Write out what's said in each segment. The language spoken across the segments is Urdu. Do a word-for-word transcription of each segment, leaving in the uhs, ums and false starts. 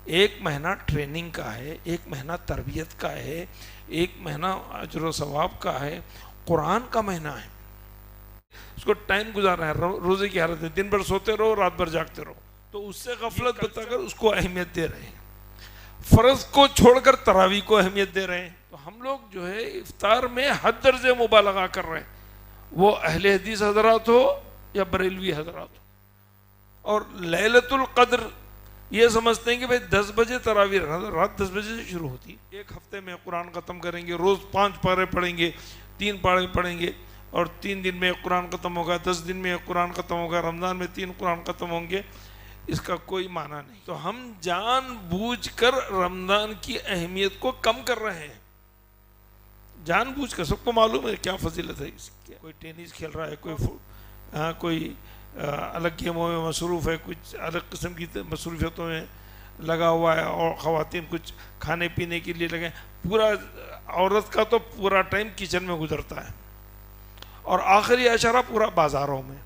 ایک مہینہ ٹریننگ کا ہے، ایک مہینہ تربیت کا ہے، ایک مہینہ اجر و ثواب کا ہے، قرآن کا مہینہ ہے. اس کو ٹائم گزارنا ہے روزے کی حالت میں، دن بھر سوتے رہو رات بھر جاگتے رہو، تو اس سے غفلت بتا کر اس کو اہمیت دے رہے ہیں. فرض کو چھوڑ کر تراویح کو اہمیت دے رہے ہیں. تو ہم لوگ جو ہے افطار میں حد درجے مبالغہ کر رہے ہیں، وہ اہل حدیث حضرات ہو یا بریلوی حضرات ہو. اور لیلۃ القدر یہ سمجھتے ہیں کہ بھئی دس بجے تراویح، رات دس بجے سے شروع ہوتی ہے، ایک ہفتے میں قرآن ختم کریں گے، روز پانچ پارے پڑھیں گے، تین پارے پڑھیں گے، اور تین دن میں قرآن ختم ہوگا، دس دن میں قرآن ختم ہوگا، رمضان میں تین قرآن ختم ہوں گے. اس کا کوئی معنی نہیں. تو ہم جان بوجھ کر رمضان کی اہمیت کو کم کر رہے ہیں، جان بوجھ کر. سب کو معلوم ہے کیا فضیلت ہے اس کی. کوئی ٹینس کھیل رہا ہے، کوئی ہاں کوئی الگ گیموں میں مصروف ہے، کچھ الگ قسم کی مصروفیتوں میں لگا ہوا ہے، اور خواتین کچھ کھانے پینے کے لیے لگے. پورا عورت کا تو پورا ٹائم کچن میں گزرتا ہے، اور آخری اشارہ پورا بازاروں میں.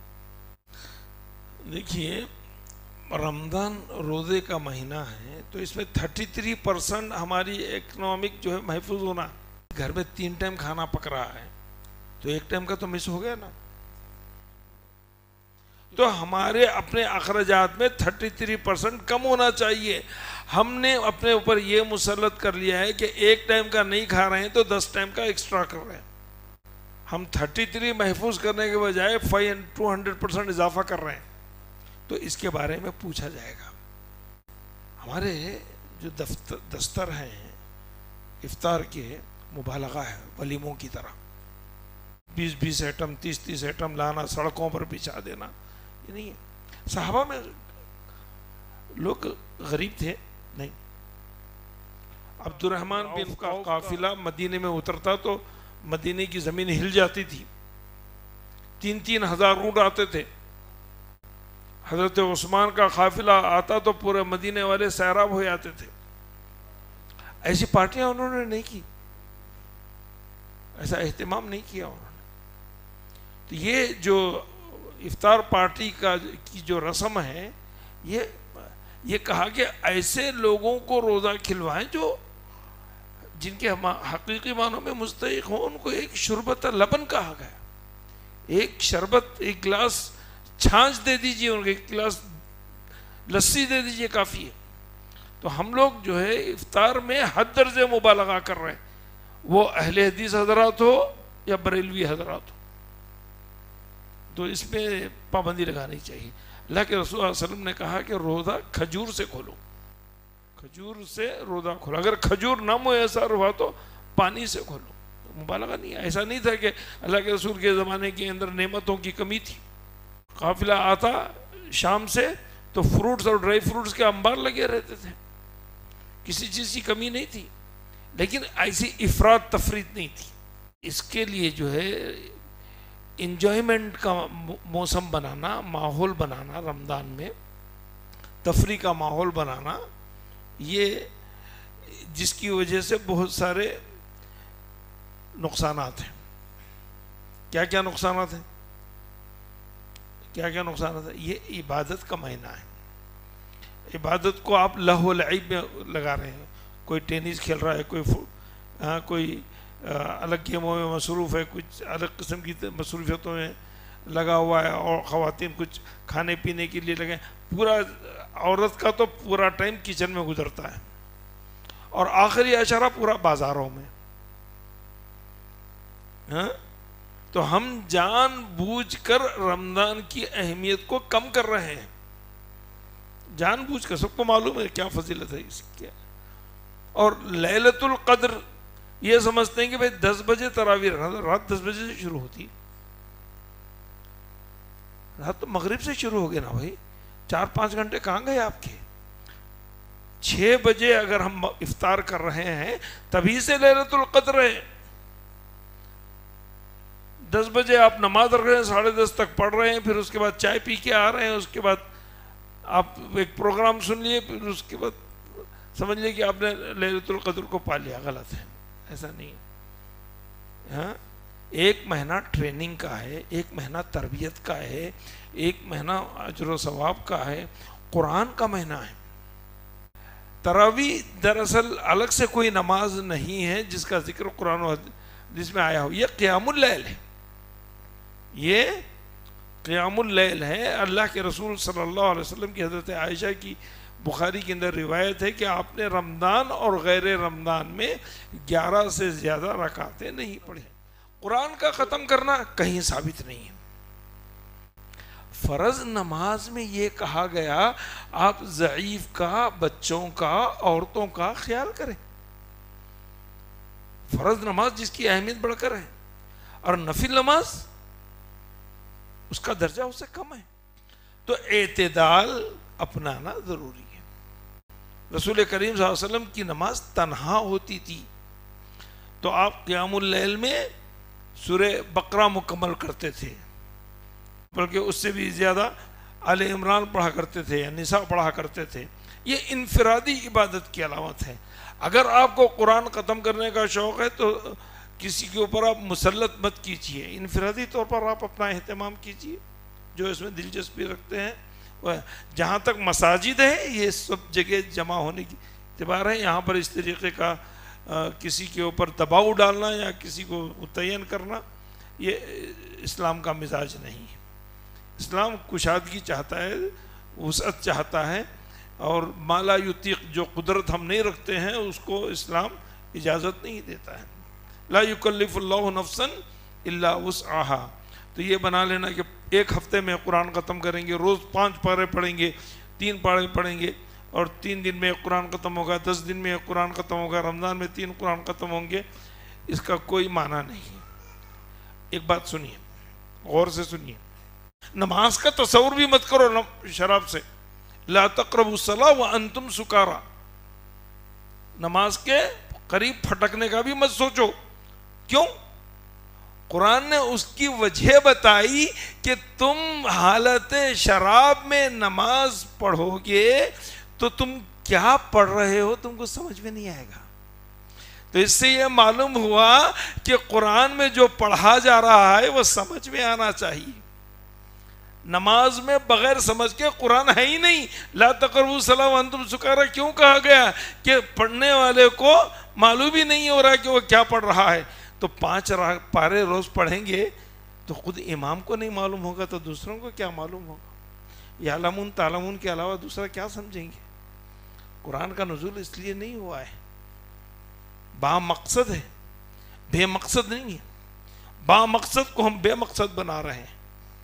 دیکھیے رمضان روزے کا مہینہ ہے، تو اس میں تھرٹی تھری پرسنٹ ہماری اکنامک جو ہے محفوظ ہونا. گھر میں تین ٹائم کھانا پک رہا ہے تو ایک ٹائم کا تو مس ہو گیا نا. تو ہمارے اپنے اخراجات میں تھرٹی تھری پرسنٹ کم ہونا چاہیے. ہم نے اپنے اوپر یہ مسلط کر لیا ہے کہ ایک ٹائم کا نہیں کھا رہے ہیں تو دس ٹائم کا ایکسٹرا کر رہے ہیں. ہم تھرٹی تھری محفوظ کرنے کے بجائے فائیو ٹو ہنڈریڈ پرسنٹ اضافہ کر رہے ہیں. تو اس کے بارے میں پوچھا جائے گا. ہمارے جو دفتر دستر ہیں افطار کے، مبالغہ ہے ولیموں کی طرح، بیس بیس ایٹم تیس تیس ایٹم لانا، سڑکوں پر بچھا دینا. یہ نہیں ہے. صحابہ میں لوگ غریب تھے نہیں. عبد الرحمن بن کا قافلہ مدینے میں اترتا تو مدینے کی زمین ہل جاتی تھی. تین تین ہزار اونٹ آتے تھے. حضرت عثمان کا قافلہ آتا تو پورے مدینے والے سیراب ہو جاتے تھے. ایسی پارٹیاں انہوں نے نہیں کی، ایسا اہتمام نہیں کیا انہوں نے. تو یہ جو افطار پارٹی کا کی جو رسم ہے، یہ یہ کہا کہ ایسے لوگوں کو روزہ کھلوائیں جو جن کے حقیقی معنوں میں مستحق ہوں. ان کو ایک شربت لبن کہا گیا، ایک شربت، ایک گلاس چھانچ دے دیجئے، ان کو ایک گلاس لسی دے دیجئے، کافی ہے. تو ہم لوگ جو ہے افطار میں حد درجے مبالغہ کر رہے ہیں، وہ اہل حدیث حضرات ہو یا بریلوی حضرات ہو. تو اس میں پابندی لگانی چاہیے. اللہ کے رسول صلی اللہ علیہ وسلم نے کہا کہ روزہ کھجور سے کھولو، کھجور سے روزہ کھولو. اگر کھجور نہ میسر ہوا تو پانی سے کھولو. مبالغہ نہیں ہے. ایسا نہیں تھا کہ اللہ کے رسول کے زمانے کے اندر نعمتوں کی کمی تھی. قافلہ آتا شام سے تو فروٹس اور ڈرائی فروٹس کے انبار لگے رہتے تھے، کسی چیز کی کمی نہیں تھی. لیکن ایسی افراد تفرید نہیں تھی. اس کے لیے جو ہے انجوائمنٹ کا موسم بنانا، ماحول بنانا، رمضان میں تفریح کا ماحول بنانا، یہ جس کی وجہ سے بہت سارے نقصانات ہیں. کیا کیا نقصانات ہیں؟ کیا کیا نقصانات ہیں؟ یہ عبادت کا مہینہ ہے. عبادت کو آپ لہو و لعب میں لگا رہے ہیں. کوئی ٹینس کھیل رہا ہے، کوئی ہاں کوئی الگ گیموں میں مصروف ہے، کچھ الگ قسم کی مصروفیتوں میں لگا ہوا ہے، اور خواتین کچھ کھانے پینے کے لیے لگے. پورا عورت کا تو پورا ٹائم کچن میں گزرتا ہے، اور آخری اشارہ پورا بازاروں میں. ہاں تو ہم جان بوجھ کر رمضان کی اہمیت کو کم کر رہے ہیں، جان بوجھ کر. سب کو معلوم ہے کیا فضیلت ہے اس کی. اور لیلۃ القدر یہ سمجھتے ہیں کہ بھئی دس بجے تراویح، رات دس بجے سے شروع ہوتی. رات تو مغرب سے شروع ہو گئے نا بھائی. چار پانچ گھنٹے کہاں گئے آپ کے؟ چھ بجے اگر ہم افطار کر رہے ہیں تبھی سے لیلۃ القدر ہے. دس بجے آپ نماز رکھ رہے ہیں، ساڑھے دس تک پڑھ رہے ہیں، پھر اس کے بعد چائے پی کے آ رہے ہیں، اس کے بعد آپ ایک پروگرام سن لیے، پھر اس کے بعد سمجھ لیں کہ آپ نے لیلۃ القدر کو پا لیا. غلط ہے، ایسا نہیں ہے. ہاں ایک مہینہ ٹریننگ کا ہے، ایک مہینہ تربیت کا ہے، ایک مہینہ اجر و ثواب کا ہے، قرآن کا مہینہ ہے. تراوی دراصل الگ سے کوئی نماز نہیں ہے جس کا ذکر قرآن و حدیث میں آیا ہو، یہ قیام اللیل ہے، یہ قیام اللیل ہے۔ اللہ کے رسول صلی اللہ علیہ وسلم کی حضرت عائشہ کی بخاری کے اندر روایت ہے کہ آپ نے رمضان اور غیر رمضان میں گیارہ سے زیادہ رکعتیں نہیں پڑھی۔ قرآن کا ختم کرنا کہیں ثابت نہیں ہے۔ فرض نماز میں یہ کہا گیا آپ ضعیف کا، بچوں کا، عورتوں کا خیال کریں، فرض نماز جس کی اہمیت بڑھ کر ہے، اور نفل نماز اس کا درجہ اس سے کم ہے، تو اعتدال اپنانا ضروری ہے۔ رسول کریم صلی اللہ علیہ وسلم کی نماز تنہا ہوتی تھی تو آپ قیام اللیل میں سورہ بقرہ مکمل کرتے تھے، بلکہ اس سے بھی زیادہ آل عمران پڑھا کرتے تھے یا نساء پڑھا کرتے تھے۔ یہ انفرادی عبادت کی علامت ہے۔ اگر آپ کو قرآن ختم کرنے کا شوق ہے تو کسی کے اوپر آپ مسلط مت کیجیے، انفرادی طور پر آپ اپنا اہتمام کیجیے، جو اس میں دلچسپی رکھتے ہیں۔ جہاں تک مساجد ہے یہ سب جگہ جمع ہونے کی اعتبار ہے، یہاں پر اس طریقے کا کسی کے اوپر دباؤ ڈالنا یا کسی کو متعین کرنا یہ اسلام کا مزاج نہیں ہے۔ اسلام کشادگی چاہتا ہے، وسعت چاہتا ہے، اور ما لا یطیق، جو قدرت ہم نہیں رکھتے ہیں اس کو اسلام اجازت نہیں دیتا ہے۔ لا یکلف اللہ نفسا الا وسعها، تو یہ بنا لینا کہ ایک ہفتے میں قرآن ختم کریں گے، روز پانچ پارے پڑھیں گے، تین پارے پڑھیں گے، اور تین دن میں قرآن ختم ہوگا، دس دن میں قرآن ختم ہوگا، رمضان میں تین قرآن ختم ہوں گے، اس کا کوئی معنی نہیں ہے۔ ایک بات سنیے، غور سے سنیے، نماز کا تصور بھی مت کرو شراب سے۔ لا تقربوا الصلاۃ وانتم سکارا، نماز کے قریب پھٹکنے کا بھی مت سوچو۔ کیوں؟ قرآن نے اس کی وجہ بتائی کہ تم حالت شراب میں نماز پڑھو گے تو تم کیا پڑھ رہے ہو تم کو سمجھ میں نہیں آئے گا۔ تو اس سے یہ معلوم ہوا کہ قرآن میں جو پڑھا جا رہا ہے وہ سمجھ میں آنا چاہیے۔ نماز میں بغیر سمجھ کے قرآن ہے ہی نہیں۔ لا تقربوا الصلاۃ وانتم سکارا کیوں کہا گیا؟ کہ پڑھنے والے کو معلوم ہی نہیں ہو رہا کہ وہ کیا پڑھ رہا ہے۔ تو پانچ پارے روز پڑھیں گے تو خود امام کو نہیں معلوم ہوگا تو دوسروں کو کیا معلوم ہوگا؟ یعلمون تعلمون کے علاوہ دوسرا کیا سمجھیں گے؟ قرآن کا نزول اس لیے نہیں ہوا ہے، با مقصد ہے، بے مقصد نہیں ہے۔ با مقصد کو ہم بے مقصد بنا رہے ہیں۔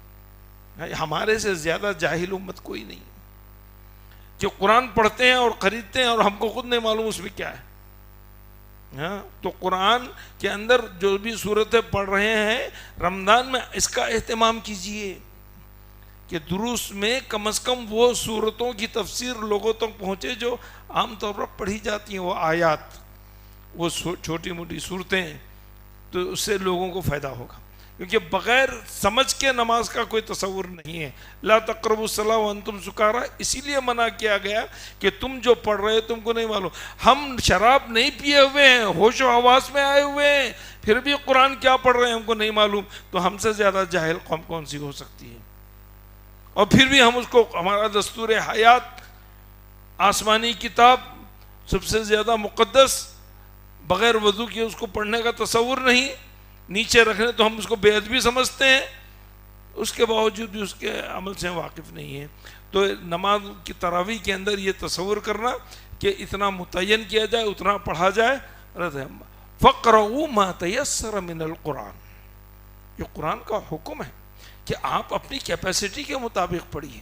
ہمارے سے زیادہ جاہل امت کوئی نہیں کہ قرآن پڑھتے ہیں اور خریدتے ہیں اور ہم کو خود نہیں معلوم اس میں کیا ہے۔ ہاں، تو قرآن کے اندر جو بھی صورتیں پڑھ رہے ہیں رمضان میں اس کا اہتمام کیجئے کہ دروس میں کم از کم وہ صورتوں کی تفسیر لوگوں تک پہنچے جو عام طور پر پڑھی جاتی ہیں، وہ آیات، وہ چھوٹی موٹی صورتیں، تو اس سے لوگوں کو فائدہ ہوگا۔ کیونکہ بغیر سمجھ کے نماز کا کوئی تصور نہیں ہے۔ لا تقربوا الصلاۃ وانتم سکارا اسی لیے منع کیا گیا کہ تم جو پڑھ رہے تم کو نہیں معلوم۔ ہم شراب نہیں پیے ہوئے ہیں، ہوش و حواس میں آئے ہوئے ہیں، پھر بھی قرآن کیا پڑھ رہے ہیں ہم کو نہیں معلوم، تو ہم سے زیادہ جاہل قوم کون سی ہو سکتی ہے؟ اور پھر بھی ہم اس کو، ہمارا دستور حیات، آسمانی کتاب سب سے زیادہ مقدس، بغیر وضو کے اس کو پڑھنے کا تصور نہیں، نیچے رکھنے تو ہم اس کو بے ادبی سمجھتے ہیں، اس کے باوجود بھی اس کے عمل سے واقف نہیں ہیں۔ تو نماز کی تراویح کے اندر یہ تصور کرنا کہ اتنا متعین کیا جائے، اتنا پڑھا جائے، فَقْرَؤُوا مَا تَيَسَّرَ مِنَ الْقُرْآنِ، یہ قرآن کا حکم ہے کہ آپ اپنی کیپیسٹی کے مطابق پڑھیے،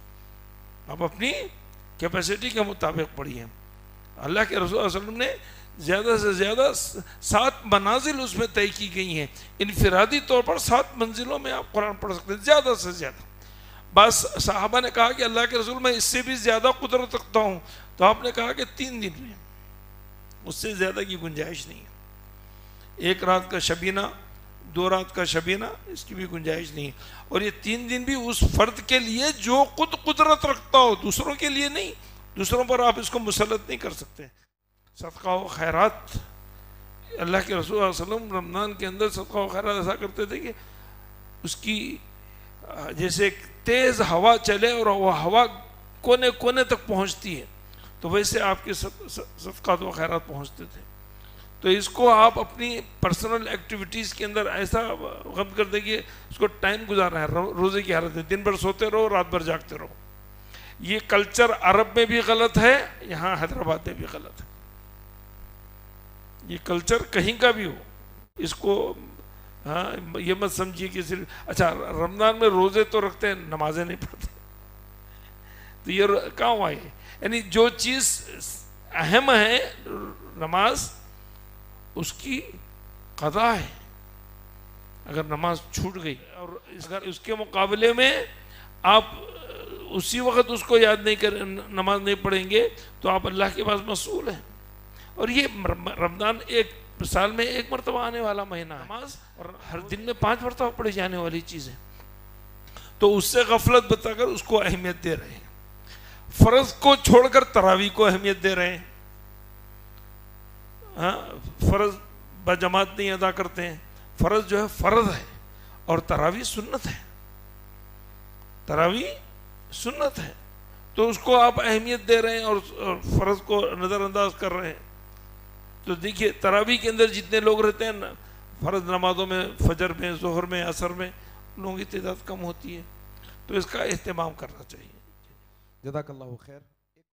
آپ اپنی کیپیسٹی کے مطابق پڑھیے۔ اللہ کے رسول صلی اللہ علیہ وسلم نے زیادہ سے زیادہ سات منازل اس میں طے کی گئی ہیں۔ انفرادی طور پر سات منزلوں میں آپ قرآن پڑھ سکتے ہیں زیادہ سے زیادہ۔ بعض صحابہ نے کہا کہ اللہ کے رسول میں اس سے بھی زیادہ قدرت رکھتا ہوں، تو آپ نے کہا کہ تین دن میں، اس سے زیادہ کی گنجائش نہیں ہے۔ ایک رات کا شبینہ، دو رات کا شبینہ، اس کی بھی گنجائش نہیں ہے۔ اور یہ تین دن بھی اس فرد کے لیے جو خود قدرت رکھتا ہو، دوسروں کے لیے نہیں، دوسروں پر آپ اس کو مسلط نہیں کر سکتے۔ صدقہ و خیرات، اللہ کے رسول صلی اللہ علیہ وسلم رمضان کے اندر صدقہ و خیرات ایسا کرتے تھے کہ اس کی جیسے ایک تیز ہوا چلے اور وہ ہوا کونے کونے تک پہنچتی ہے، تو ویسے آپ کے صدقات و خیرات پہنچتے تھے. تو اس کو آپ اپنی پرسنل ایکٹیویٹیز کے اندر ایسا غم کر دیں کہ اس کو ٹائم گزارنا ہے. روزے کی حالت ہے, دن بھر سوتے رہو, رات بھر جاگتے رہو. یہ کلچر عرب میں بھی غلط ہے, یہاں حیدرآباد میں بھی غلط ہے. یہ کلچر کہیں کا بھی ہو, اس کو ہاں یہ مت سمجھیے کہ صرف اچھا رمضان میں روزے تو رکھتے ہیں, نمازیں نہیں پڑھتے, تو یہ کہاں ہوا ہے؟ یعنی جو چیز اہم ہے نماز, اس کی قضا ہے. اگر نماز چھوٹ گئی اور اگر اس کے مقابلے میں آپ اسی وقت اس کو یاد نہیں کر نماز نہیں پڑھیں گے تو آپ اللہ کے پاس مسئول ہیں. اور یہ رمضان ایک سال میں ایک مرتبہ آنے والا مہینہ ہے, نماز اور ہر دن میں پانچ مرتبہ پڑھی جانے والی چیز ہے. تو اس سے غفلت بتا کر اس کو اہمیت دے رہے ہیں. فرض کو چھوڑ کر تراویح کو اہمیت دے رہے ہیں. ہاں فرض بجماعت نہیں ادا کرتے ہیں. فرض جو ہے فرض ہے اور تراویح سنت ہے. تراویح سنت ہے تو اس کو آپ اہمیت دے رہے ہیں اور فرض کو نظر انداز کر رہے ہیں. تو دیکھیے تراویح کے اندر جتنے لوگ رہتے ہیں نا, فرض نمازوں میں فجر میں, ظہر میں, عصر میں, لوگوں کی تعداد کم ہوتی ہے. تو اس کا اہتمام کرنا چاہیے. جزاک اللہ خیر.